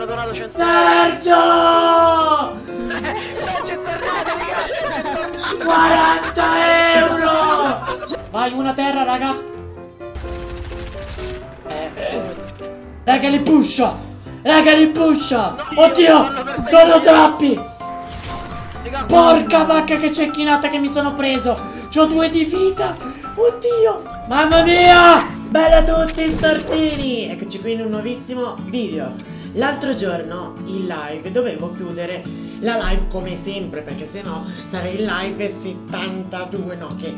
hanno donato 100 Sergio! Sergio è tornato, raga! Sergio è tornato! 40 euro! Vai, una terra, raga. Raga, li pusha! Raga, li pusha! Oddio! Sono troppi! Raga, Porca vacca che cecchinata che mi sono preso! C'ho 2 di vita! Oddio! Mamma mia! Bella a tutti, stortini! Eccoci qui in un nuovissimo video. L'altro giorno in live dovevo chiudere la live come sempre, perché sennò sarei in live 72, no, che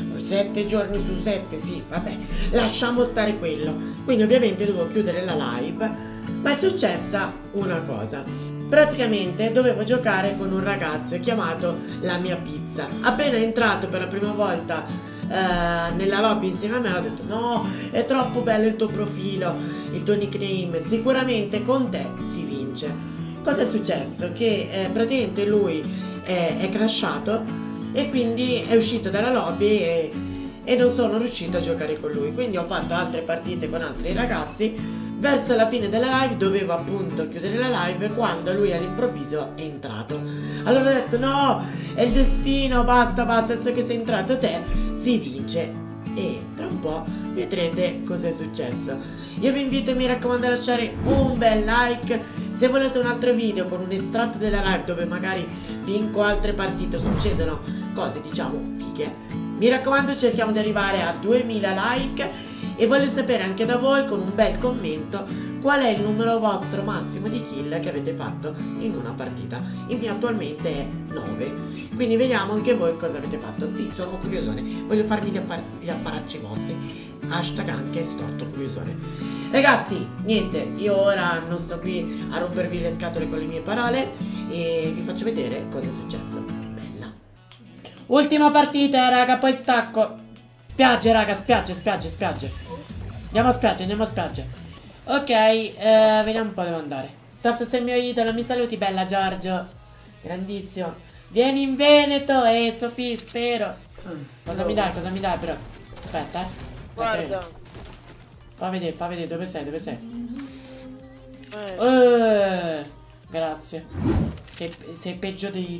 7 giorni su 7, sì, vabbè, lasciamo stare quello. Quindi ovviamente dovevo chiudere la live, ma è successa una cosa. Praticamente dovevo giocare con un ragazzo chiamato La Mia Pizza. Appena entrato per la prima volta nella lobby insieme a me ho detto: no, è troppo bello il tuo profilo, il tuo nickname, sicuramente con te si vince. Cosa è successo? Che praticamente lui è crashato e quindi è uscito dalla lobby e non sono riuscito a giocare con lui. Quindi ho fatto altre partite con altri ragazzi. Verso la fine della live dovevo appunto chiudere la live quando lui all'improvviso è entrato. Allora ho detto: no, è il destino, basta, adesso che sei entrato te si vince. E tra un po' vedrete cosa è successo. Io vi invito, mi raccomando, a lasciare un bel like. Se volete un altro video con un estratto della live dove magari vinco altre partite, succedono cose diciamo fighe, mi raccomando, cerchiamo di arrivare a 2000 like. E voglio sapere anche da voi con un bel commento qual è il numero vostro massimo di kill che avete fatto in una partita. Il mio attualmente è 9. Quindi vediamo anche voi cosa avete fatto. Sì, sono curiosone, voglio farmi gli affaracci vostri. Hashtag anche storto curiosone. Ragazzi, niente, io ora non sto qui a rompervi le scatole con le mie parole e vi faccio vedere cosa è successo. Bella. Ultima partita, raga, poi stacco. Spiagge, raga, spiagge. Andiamo a spiagge. Ok, vediamo un po' dove andare. Starto sei il mio idolo, mi saluti, bella Giorgio. Grandissimo. Vieni in Veneto, Sofì, spero. Cosa mi dai però? Aspetta, guarda. Fa vedere, dove sei? Grazie. Sei peggio di...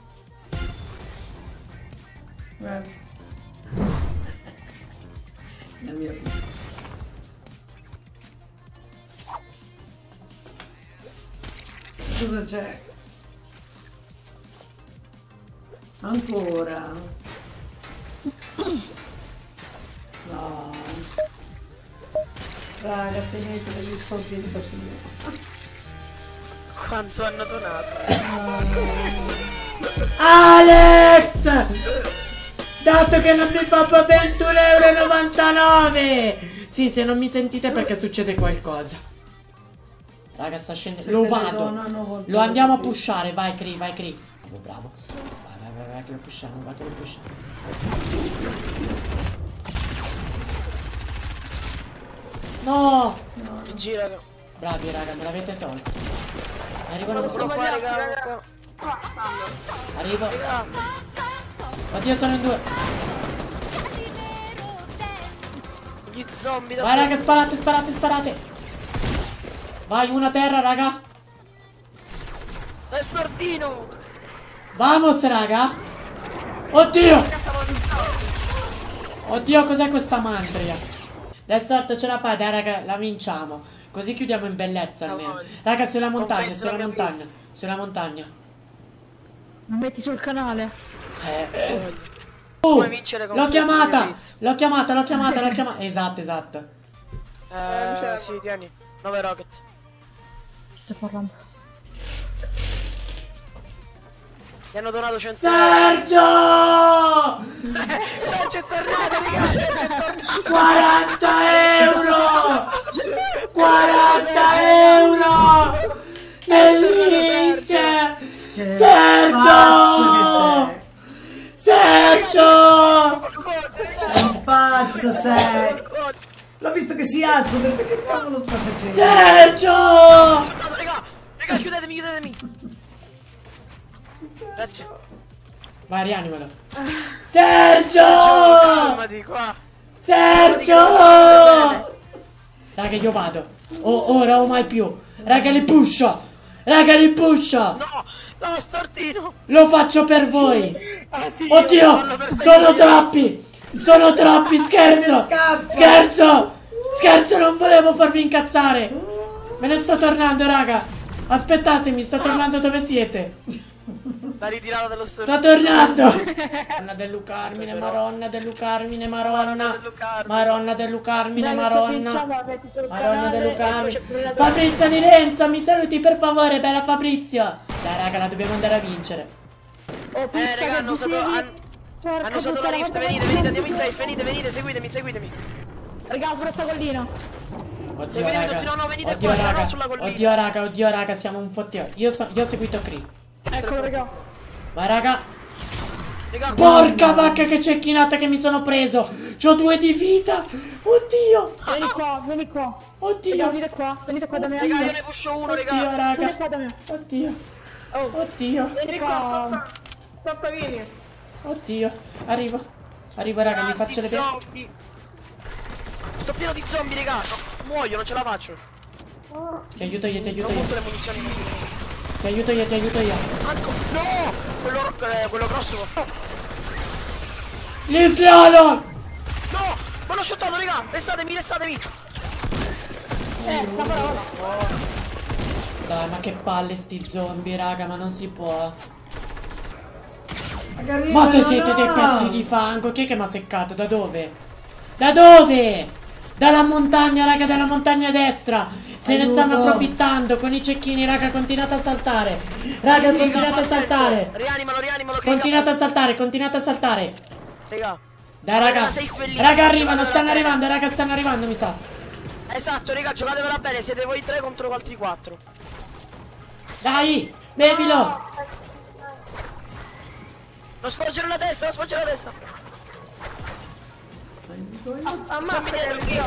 La mia pizza. Cosa c'è? Ancora? No. Raga, tenete gli soldi di bambino. Quanto hanno donato? Alex! Dato che non mi fa 21,99 €! Sì, se non mi sentite perché succede qualcosa. Raga, sta scendendo. Lo vado. Lo andiamo a pushare. Vai, Cree. Oh, bravo. Vai, che lo pushiamo. No! GG, raga. Bravi, raga, me l'avete tolto. Arrivano Qua, raga. Arrivo. Oddio, sono in 2. Gli zombie da... Vai, raga, sparate. Vai, una terra, raga. È stordino. Vamos, raga. Oddio, cos'è questa mantria? Del sorto ce la fai, dai, raga, la vinciamo. Così chiudiamo in bellezza almeno. Raga, sulla montagna. Mi metti sul canale? Come vincere con L'ho chiamata. Esatto. Sì, tieni. 9 rocket. Sto parlando. Gli hanno donato 100 Sergio! Sergio è tornato, raga! Sergio è tornato! 40 euro! 40 euro! Nel link! Sergio! Un pazzo sei! L'ho visto che si alza, ho detto che cavolo sta facendo? Sergio! Raga, chiudetemi! Grazie. Vai, rianimalo. Sergio! Calmati qua. Sergio! Raga, io vado. Ora o mai più. Raga, li pusho. Raga, li pusho. No, no, stortino. Lo faccio per voi. Fallo Oddio, per sono fare troppi. Sono troppi, scherzo. scappa. Scherzo. Scherzo, non volevo farvi incazzare. Me ne sto tornando, raga. Aspettatemi, sto tornando dove siete. L'ha ritirato dello stortino. Sto tornando. Maronna del Lucarmine, Maronna del Lucarmine, Maronna. Maronna del Lucarmine, Maronna. Maronna del Lucarmine. Fabrizio di Renzo, mi saluti per favore, bella Fabrizio. Dai raga, la dobbiamo andare a vincere. Raga, hanno usato la lift. Venite, andiamo in safe. Venite, seguitemi. Raga, su questa collina. Oddio Seguitemi raga. tutti, no, venite Oddio qua, no, raga. sulla collina. Oddio raga, siamo un fottio. Io ho seguito Cree. Eccolo, raga. Ma raga. Raga, Porca vacca che cecchinata che mi sono preso. C'ho 2 di vita. Oddio. Vieni qua. Raga, Oddio. venite qua da me. raga, io ne pusho uno, Oddio raga. Vieni raga. qua da me. Oddio. Oh, Oddio. vieni qua. Stoppa, vieni. Oddio. Arrivo raga, mi faccio le Sti bene. zombie. Sto pieno di zombie, raga. No, muoio, non ce la faccio. Ti aiuto io. Non monto le munizioni così. Ti aiuto io. Marco, no! Quello grosso. Gli slalom. No! Ma l'ho shottato, raga! Restatemi! Dai, ma che palle sti zombie, raga, ma non si può. Ma se siete dei pezzi di fango, chi è che mi ha seccato? Da dove? Dalla montagna, raga, dalla montagna destra. Se ne stanno approfittando con i cecchini, raga, continuate a saltare. Raga, continuate a saltare. Rianimalo. Continuate a saltare. Raga. Dai, raga. Sei bellissimo, Raga, arrivano, giocatevela stanno arrivando, mi sa. Esatto, raga, giocatevela bene, siete voi 3 contro altri 4. Dai, bevilo. Non sporgere la testa. Ammazzali.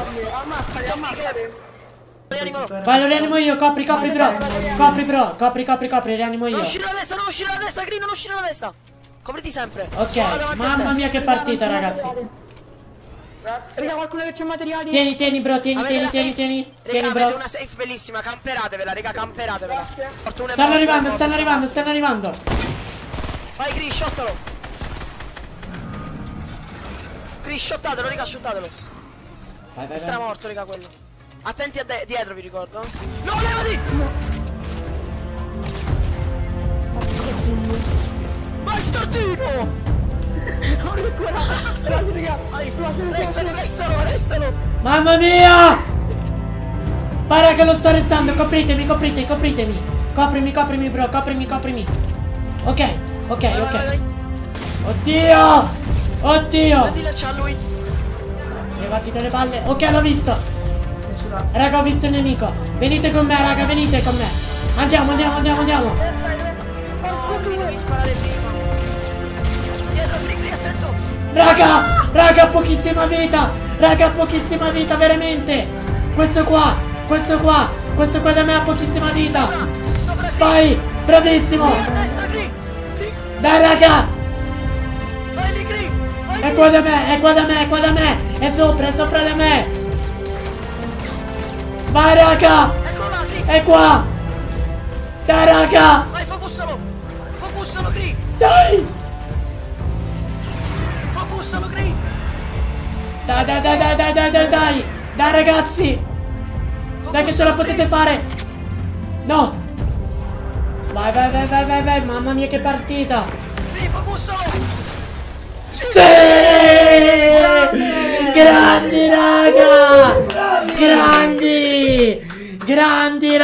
Rianimalo. Vai, lo rianimo io, copri, bro. Copri, rianimo io. Non uscire la testa, Green, non uscire la testa. Copriti sempre. Ok, mamma mia che partita, ragazzi. Raga, qualcuno che c'è materiali. Tieni, bro, tieni, Raga, avete bro. una safe bellissima, camperatevela, raga, camperatevela. Stanno arrivando. Vai, Green, shottalo. Green, shottatelo, raga, shottatelo. Vai. Sarà morto, raga, quello. Attenti a dietro, vi ricordo. No, levati! Vai, stortino! Restalo! Mamma mia! Para che lo sto restando, copritemi. Coprimi, bro, coprimi. Ok. Vai. Oddio! Prendi lancia a lui. Levati dalle balle. Ok, l'ho visto. Raga, ho visto il nemico. Venite con me, raga, Andiamo. No, Green, devi sparare prima. Dietro, Green, attento! Raga, pochissima vita, veramente. Questo qua da me ha pochissima vita. Sopra Green! Vai, bravissimo. A destra, Green! Dai, raga. Vai lì, Green! È qua da me. È sopra da me. Vai, raga. Eccolo là, Green! È qua. Dai, raga. Vai, focussalo, Green! Dai. Focussalo, Green! Dai, ragazzi. Dai che ce la potete fare. No. Vai. Mamma mia che partita. Green, focussalo! Sì! Grandi, raga. Grandi,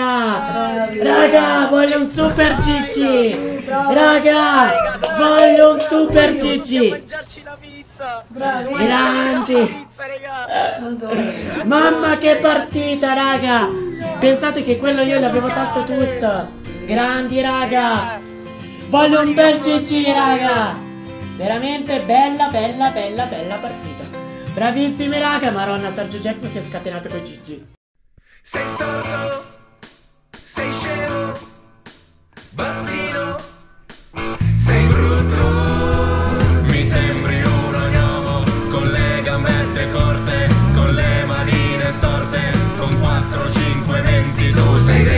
raga, voglio un super GG. Raga, voglio un super GG. Mangiarci la pizza! Grandi. Raga! Mamma che partita, raga. Pensate che quello io l'avevo tolto tutto. Grandi, raga. Voglio un bel GG, raga. Veramente bella partita. Bravissimi, raga. Maronna, Sergio Jackson si è scatenato con GG. Sei storto, sei scemo, bassino, sei brutto, mi sembri uno gnomo, con le gambette corte, con le manine storte, con 4-5 menti tu sei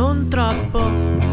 non troppo.